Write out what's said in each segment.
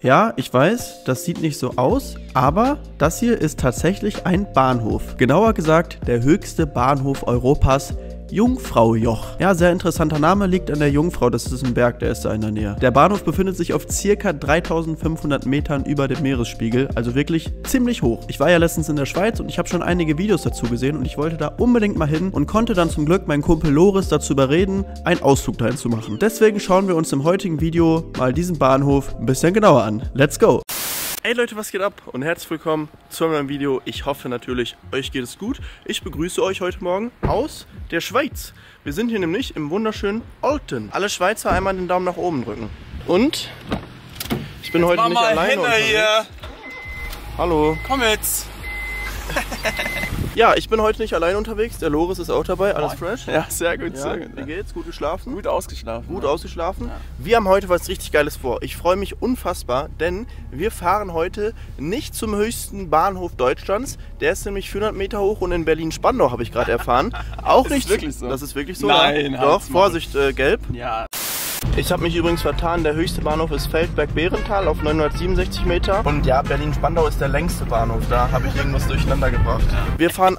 Ja, ich weiß, das sieht nicht so aus, aber das hier ist tatsächlich ein Bahnhof. Genauer gesagt, der höchste Bahnhof Europas, Jungfraujoch. Ja, sehr interessanter Name, liegt an der Jungfrau, das ist ein Berg, der ist da in der Nähe. Der Bahnhof befindet sich auf ca. 3500 Metern über dem Meeresspiegel, also wirklich ziemlich hoch. Ich war ja letztens in der Schweiz und ich habe schon einige Videos dazu gesehen und ich wollte da unbedingt mal hin und konnte dann zum Glück meinen Kumpel Loris dazu überreden, einen Ausflug dahin zu machen. Deswegen schauen wir uns im heutigen Video mal diesen Bahnhof ein bisschen genauer an. Let's go! Hey Leute, was geht ab und herzlich willkommen zu einem Video. Ich hoffe natürlich, euch geht es gut. Ich begrüße euch heute Morgen aus der Schweiz. Wir sind hier nämlich im wunderschönen Olten. Alle Schweizer einmal den Daumen nach oben drücken. Und ich bin heute nicht alleine unterwegs. Hier. Hallo. Komm jetzt. Ja, ich bin heute nicht allein unterwegs. Der Loris ist auch dabei. Alles fresh? Ja, sehr gut, sehr gut. Wie geht's? Gut geschlafen? Gut ausgeschlafen. Gut ausgeschlafen. Ja. Wir haben heute was richtig Geiles vor. Ich freue mich unfassbar, denn wir fahren heute nicht zum höchsten Bahnhof Deutschlands. Der ist nämlich 400 Meter hoch und in Berlin-Spandau, habe ich gerade erfahren. Auch nicht. Das ist wirklich so. Das ist wirklich so. Nein, doch, Vorsicht, gelb. Ja. Ich habe mich übrigens vertan, der höchste Bahnhof ist Feldberg-Behrenthal auf 967 Meter. Und ja, Berlin-Spandau ist der längste Bahnhof, da habe ich irgendwas durcheinander gebracht. Wir fahren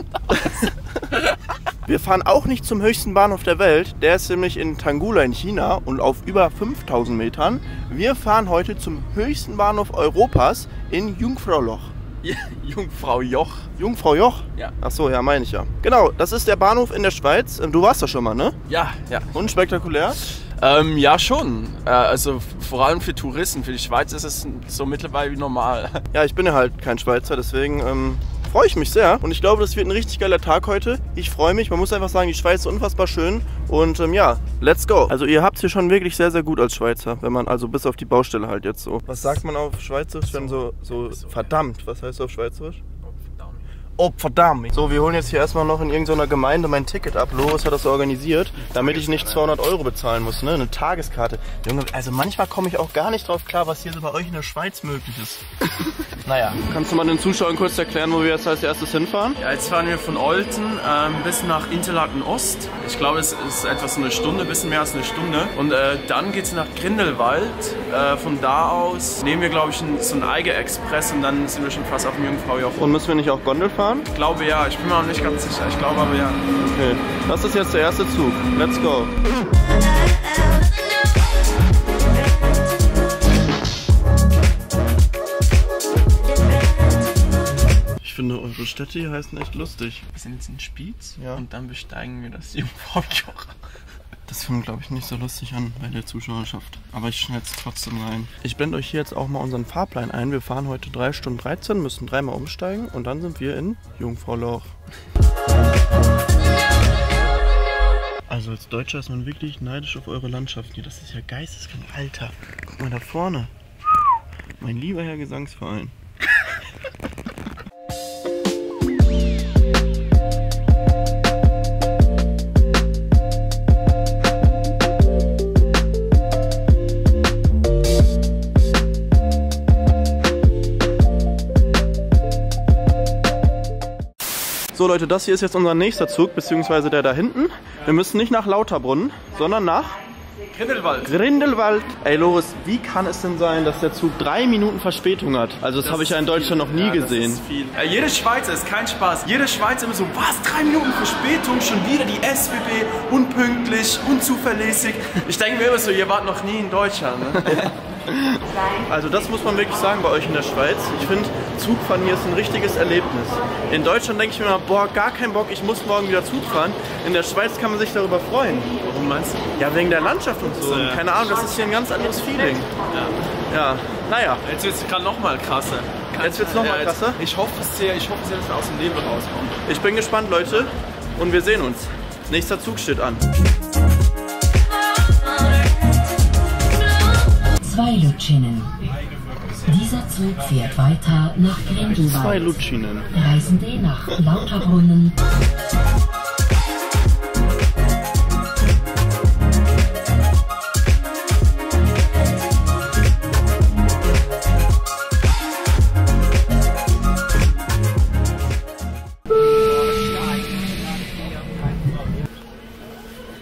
auch nicht zum höchsten Bahnhof der Welt, der ist nämlich in Tangula in China und auf über 5000 Metern. Wir fahren heute zum höchsten Bahnhof Europas in Jungfraujoch. Jungfraujoch. Jungfraujoch? Ja. Achso, ja, meine ich ja. Genau, das ist der Bahnhof in der Schweiz. Du warst da schon mal, ne? Ja, ja. Und spektakulär? Ja, schon. Also vor allem für Touristen. Für die Schweiz ist es so mittlerweile wie normal. Ja, ich bin ja halt kein Schweizer, deswegen freue ich mich sehr. Und ich glaube, das wird ein richtig geiler Tag heute. Ich freue mich. Man muss einfach sagen, die Schweiz ist unfassbar schön. Und ja, let's go. Also ihr habt es hier schon wirklich sehr, sehr gut als Schweizer. Wenn man, also bis auf die Baustelle halt jetzt so. Was sagt man auf Schweizerisch, wenn so verdammt? Was heißt auf Schweizerisch? Oh, verdammt. So, wir holen jetzt hier erstmal noch in irgendeiner Gemeinde mein Ticket ab. Loris hat das organisiert, damit ich nicht 200 € bezahlen muss, ne? Eine Tageskarte. Junge, also manchmal komme ich auch gar nicht drauf klar, was hier so bei euch in der Schweiz möglich ist. Naja. Kannst du mal den Zuschauern kurz erklären, wo wir jetzt als erstes hinfahren? Ja, jetzt fahren wir von Olten bis nach Interlaken Ost. Ich glaube, es ist etwa so eine Stunde, ein bisschen mehr als eine Stunde. Und dann geht es nach Grindelwald. Von da aus nehmen wir, glaube ich, so einen Eiger-Express und dann sind wir schon fast auf dem Jungfraujoch. Und müssen wir nicht auch Gondel fahren? Ich glaube ja, ich bin mir auch nicht ganz sicher. Ich glaube aber ja. Okay, das ist jetzt der erste Zug. Let's go. Ich finde, eure Städte hier heißen echt lustig. Wir sind jetzt in Spiez, ja, und dann besteigen wir das Jungfraujoch. Das fängt, glaube ich, nicht so lustig an bei der Zuschauerschaft. Aber ich schneide es trotzdem rein. Ich blende euch hier jetzt auch mal unseren Fahrplan ein. Wir fahren heute 3 Stunden 13, müssen 3-mal umsteigen und dann sind wir in Jungfraujoch. Also als Deutscher ist man wirklich neidisch auf eure Landschaft hier. Das ist ja geisteskrank. Alter, guck mal da vorne. Mein lieber Herr Gesangsverein. So Leute, das hier ist jetzt unser nächster Zug, beziehungsweise der da hinten. Wir müssen nicht nach Lauterbrunnen, sondern nach Grindelwald. Grindelwald. Ey Loris, wie kann es denn sein, dass der Zug 3 Minuten Verspätung hat? Also das habe ich ja in Deutschland noch nie gesehen. Das ist viel. Jede Schweizer ist kein Spaß. Jede Schweizer immer so, was, 3 Minuten Verspätung? Schon wieder die SBB, unpünktlich, unzuverlässig. Ich denke mir immer so, ihr wart noch nie in Deutschland, ne? Also das muss man wirklich sagen bei euch in der Schweiz. Ich finde, Zugfahren hier ist ein richtiges Erlebnis. In Deutschland denke ich mir immer, boah, gar keinen Bock, ich muss morgen wieder Zug fahren. In der Schweiz kann man sich darüber freuen. Warum meinst du? Ja, wegen der Landschaft und so. Keine Ahnung, das ist hier ein ganz anderes Feeling. Ja, naja. Jetzt wird es gerade nochmal krasser. Jetzt wird es nochmal krasser? Ich hoffe sehr, dass wir aus dem Nebel rauskommen. Ich bin gespannt, Leute. Und wir sehen uns. Nächster Zug steht an. 2 Lutschinen. Dieser Zug fährt weiter nach Grindelwald. 2 Lutschinen. Reisende nach Lauterbrunnen.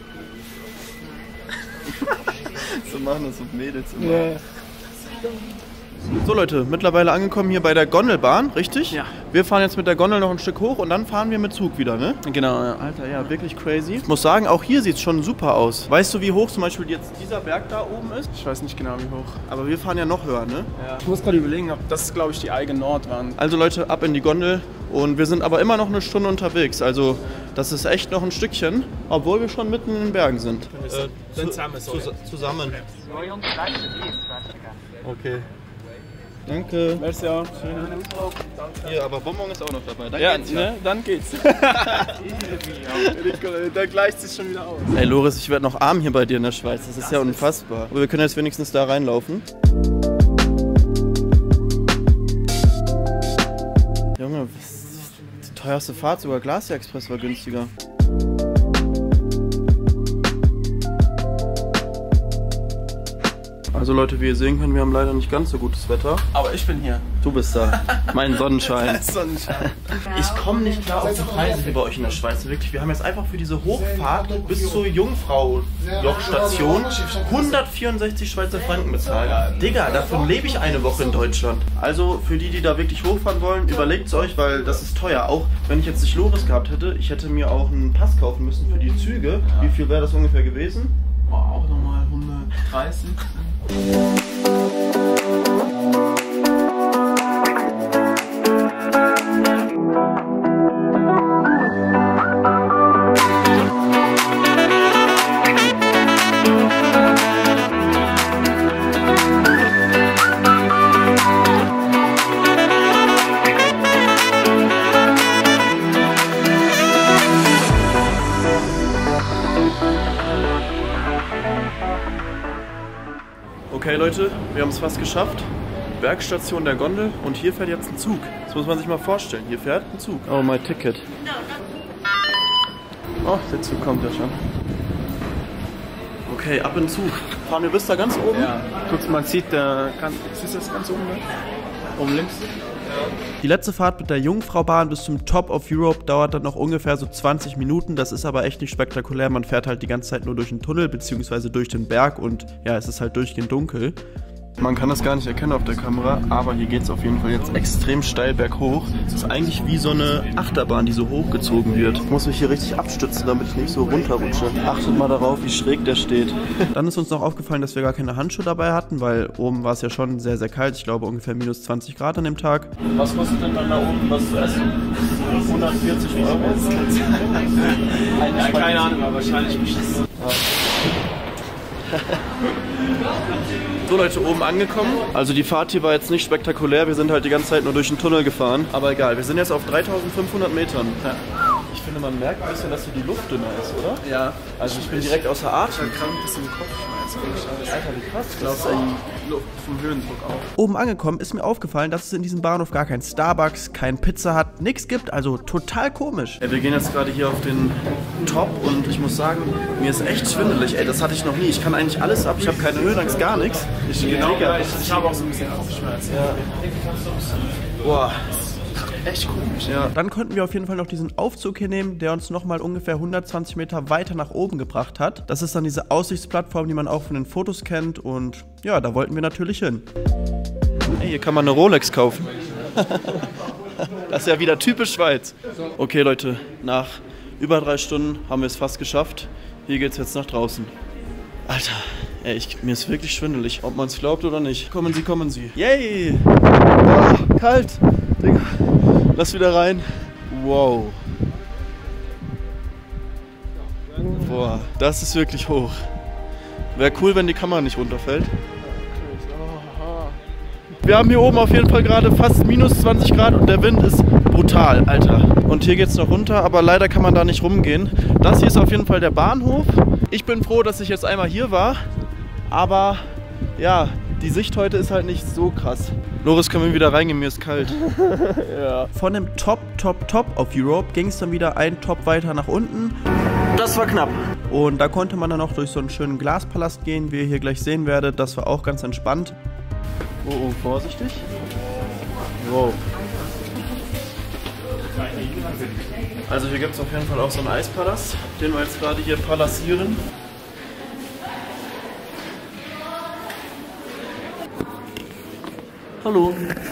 So machen das so Mädels immer. Ja. So Leute, mittlerweile angekommen hier bei der Gondelbahn, richtig? Ja. Wir fahren jetzt mit der Gondel noch ein Stück hoch und dann fahren wir mit Zug wieder, ne? Genau, ja. Alter, ja, wirklich crazy. Ich muss sagen, auch hier sieht es schon super aus. Weißt du, wie hoch zum Beispiel jetzt dieser Berg da oben ist? Ich weiß nicht genau, wie hoch. Aber wir fahren ja noch höher, ne? Ja. Ich muss gerade überlegen, ob das, glaube ich, die Eigen Nordwand. Also Leute, ab in die Gondel. Und wir sind aber immer noch eine Stunde unterwegs. Also das ist echt noch ein Stückchen, obwohl wir schon mitten in den Bergen sind. Zusammen. Okay. Danke. Merci auch. Hier, aber Bonbon ist auch noch dabei. Dann Ja, geht's ne? Dann geht's. Da gleicht sich schon wieder aus. Ey Loris, ich werde noch arm hier bei dir in der Schweiz. Das ist ja unfassbar. Aber wir können jetzt wenigstens da reinlaufen. Junge, die teuerste Fahrt, sogar Glacier Express war günstiger. Also Leute, wie ihr sehen könnt, wir haben leider nicht ganz so gutes Wetter. Aber ich bin hier. Du bist da, mein Sonnenschein. Sonnenschein. Ich komme nicht klar auf die Preise wie bei euch in der Schweiz. Wirklich, wir haben jetzt einfach für diese Hochfahrt bis zur Jungfrau-Joch-Station 164 Schweizer Franken bezahlt. Digga, davon lebe ich eine Woche in Deutschland. Also für die, die da wirklich hochfahren wollen, überlegt es euch, weil das ist teuer. Auch wenn ich jetzt nicht Loris gehabt hätte, ich hätte mir auch einen Pass kaufen müssen für die Züge. Wie viel wäre das ungefähr gewesen? Oh, auch nochmal 130. Okay Leute, wir haben es fast geschafft. Bergstation der Gondel und hier fährt jetzt ein Zug. Das muss man sich mal vorstellen. Hier fährt ein Zug. Oh, mein Ticket. Oh, der Zug kommt ja schon. Okay, ab in den Zug. Fahren wir bis da ganz oben? Ja. Guck, man sieht, ist das ganz oben, ne? Oben links. Die letzte Fahrt mit der Jungfraubahn bis zum Top of Europe dauert dann noch ungefähr so 20 Minuten. Das ist aber echt nicht spektakulär. Man fährt halt die ganze Zeit nur durch den Tunnel bzw. durch den Berg und ja, es ist halt durchgehend dunkel. Man kann das gar nicht erkennen auf der Kamera, aber hier geht es auf jeden Fall jetzt extrem steil berghoch. Es ist eigentlich wie so eine Achterbahn, die so hochgezogen wird. Ich muss mich hier richtig abstützen, damit ich nicht so runterrutsche. Achtet mal darauf, wie schräg der steht. Dann ist uns noch aufgefallen, dass wir gar keine Handschuhe dabei hatten, weil oben war es ja schon sehr, sehr kalt. Ich glaube ungefähr minus 20 Grad an dem Tag. Was kostet denn dann da oben was zu essen? 140 €? Keine Ahnung, aber wahrscheinlich beschissen. So Leute, oben angekommen. Also die Fahrt hier war jetzt nicht spektakulär. Wir sind halt die ganze Zeit nur durch den Tunnel gefahren. Aber egal, wir sind jetzt auf 3500 Metern. Ja. Ich finde, man merkt ein bisschen, dass hier die Luft dünner ist, oder? Ja. Also ich bin direkt außer Atem. Ich kann ein bisschen Kopfschmerzen. Alter, wie krass. Ich glaube, vom Höhendruck auch. Oben angekommen ist mir aufgefallen, dass es in diesem Bahnhof gar kein Starbucks, kein Pizza Hut, nichts gibt. Also total komisch. Ja, wir gehen jetzt gerade hier auf den Top und ich muss sagen, mir ist echt schwindelig. Ey, das hatte ich noch nie. Ich kann eigentlich alles ab. Ich habe keine Höhenangst, gar nichts. Ich habe auch so ein bisschen Kopfschmerzen. Ja. Boah. Echt komisch, ja. Dann konnten wir auf jeden Fall noch diesen Aufzug hier nehmen, der uns nochmal ungefähr 120 Meter weiter nach oben gebracht hat. Das ist dann diese Aussichtsplattform, die man auch von den Fotos kennt und ja, da wollten wir natürlich hin. Hey, hier kann man eine Rolex kaufen. Das ist ja wieder typisch Schweiz. Okay Leute, nach über 3 Stunden haben wir es fast geschafft. Hier geht's jetzt nach draußen. Alter, ey, mir ist wirklich schwindelig, ob man es glaubt oder nicht. Kommen Sie, kommen Sie. Yay! Oh, kalt! Digga. Lass wieder rein. Wow. Boah, das ist wirklich hoch. Wäre cool, wenn die Kamera nicht runterfällt. Wir haben hier oben auf jeden Fall gerade fast minus 20 Grad und der Wind ist brutal, Alter. Und hier geht es noch runter, aber leider kann man da nicht rumgehen. Das hier ist auf jeden Fall der Bahnhof. Ich bin froh, dass ich jetzt einmal hier war, aber ja, die Sicht heute ist halt nicht so krass. Loris, können wir wieder reingehen, mir ist kalt. Ja. Von dem Top of Europe ging es dann wieder einen Top weiter nach unten. Das war knapp. Und da konnte man dann auch durch so einen schönen Glaspalast gehen, wie ihr hier gleich sehen werdet. Das war auch ganz entspannt. Oh, vorsichtig. Wow. Also hier gibt es auf jeden Fall auch so einen Eispalast, den wir jetzt gerade hier palacieren. Hallo.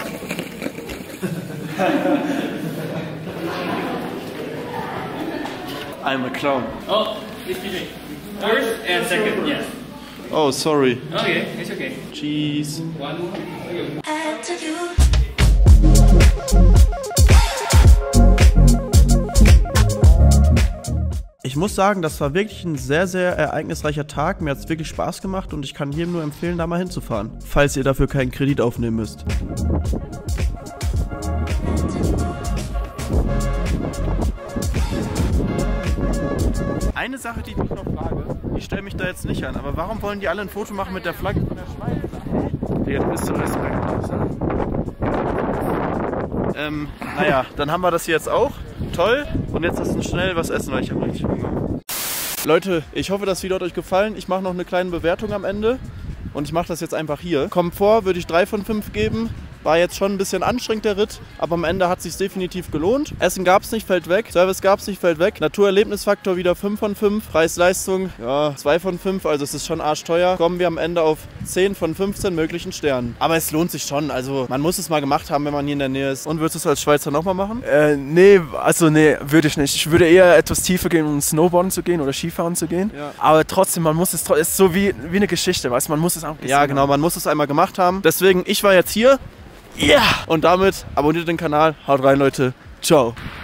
I'm a clown. Oh, excuse me. First and second, yes. Oh, sorry. Okay, it's okay. Cheese. One. Ich muss sagen, das war wirklich ein sehr, sehr ereignisreicher Tag. Mir hat es wirklich Spaß gemacht und ich kann jedem nur empfehlen, da mal hinzufahren, falls ihr dafür keinen Kredit aufnehmen müsst. Eine Sache, die ich mich noch frage, ich stelle mich da jetzt nicht an, aber warum wollen die alle ein Foto machen mit der Flagge von der Schweiz? Ja, du bist so respektlos. Naja, dann haben wir das hier jetzt auch. Toll. Und jetzt lass uns schnell was essen, weil ich habe richtig Hunger. Leute, ich hoffe, das Video hat euch gefallen. Ich mache noch eine kleine Bewertung am Ende. Und ich mache das jetzt einfach hier. Komfort würde ich 3 von 5 geben. War jetzt schon ein bisschen anstrengend der Ritt, aber am Ende hat es sich definitiv gelohnt. Essen gab es nicht, fällt weg. Service gab es nicht, fällt weg. Naturerlebnisfaktor wieder 5 von 5. Preis-Leistung, ja, 2 von 5. Also es ist schon arschteuer. Kommen wir am Ende auf 10 von 15 möglichen Sternen. Aber es lohnt sich schon. Also man muss es mal gemacht haben, wenn man hier in der Nähe ist. Und würdest du es als Schweizer nochmal machen? Nee, würde ich nicht. Ich würde eher etwas tiefer gehen, um Snowboarden zu gehen oder Skifahren zu gehen. Ja. Aber trotzdem, man muss es ist so wie eine Geschichte, weißt du, man muss es auch ja, genau, man muss es einmal gemacht haben. Deswegen, ich war jetzt hier. Ja! Und damit abonniert den Kanal. Haut rein, Leute. Ciao.